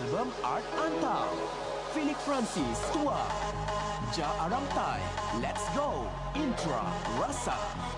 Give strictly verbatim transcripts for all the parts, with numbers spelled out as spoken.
album Art Antau. Felix Francis Tua. Ja Aram Tai, Let's Go, Intra Rasa.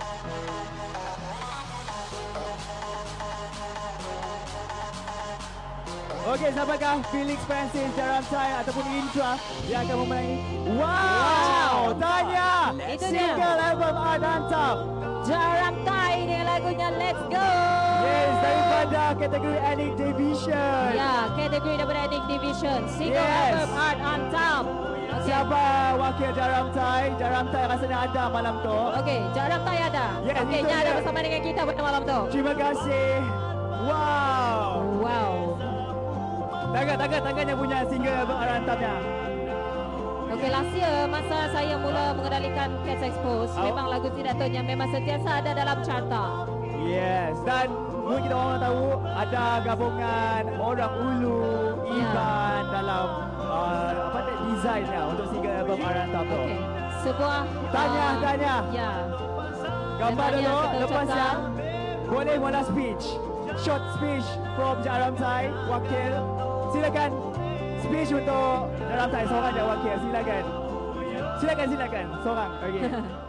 Okey, siapakah Felix Francis, Ja Aram Tai ataupun Intra yang akan memulai? Wow, tanya Itu single dia. album Art Antau. Ja Aram Tai dengan lagunya Let's Go. Yes, daripada kategori Ethnic Division. Ya, kategori daripada Ethnic Division. Single Yes. album Art Antau. Okay. Siapa wakil Ja Aram Tai? Ja Aram Tai rasanya ada malam tu. Okey, Ja Aram Tai ada. Yes, Okey, itu dia ada dia. bersama dengan kita pada malam tu. Terima kasih. Wow. Wow. Tangan, tangan, tangan yang punya single album Art Antau-nya. Okey, last year masa saya mula mengendalikan Cats Expose, Oh. memang lagu Tidak Tonyam memang sentiasa ada dalam carta. Yes, dan mungkin kita orang tahu ada gabungan orang Ulu, Ya. Iban dalam uh, apa tu desainnya untuk single album Art Antau tu. Okey. Sebuah Tanya, uh, tanya. Ya. Gambar Dan dulu, tanya kita lepas ucapkan- yang boleh mula speech. Short speech from Ja Aram Tai, wakil. Silakan speech untuk Ja Aram Tai, seorang je wakil. Silakan. Silakan, silakan. Seorang. Okey.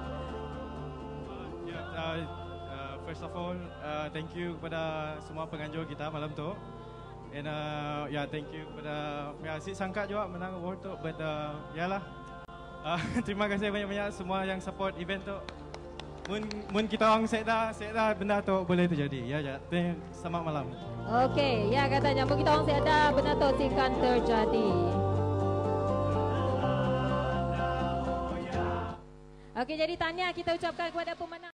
Yeah, uh, uh, first of all, uh, thank you kepada semua penganjur kita malam tu. And uh, yeah, thank you kepada ya si sangka juga menang award tu, but uh, yalah. Uh, terima kasih banyak-banyak semua yang support event tu. Mun mun kita orang sedar sedar benda tu boleh terjadi. Ya ya. Selamat malam. Okey, ya katanya mungkin kita orang sedar benda tu akan terjadi. Okey, jadi tanya kita ucapkan kepada pemenang.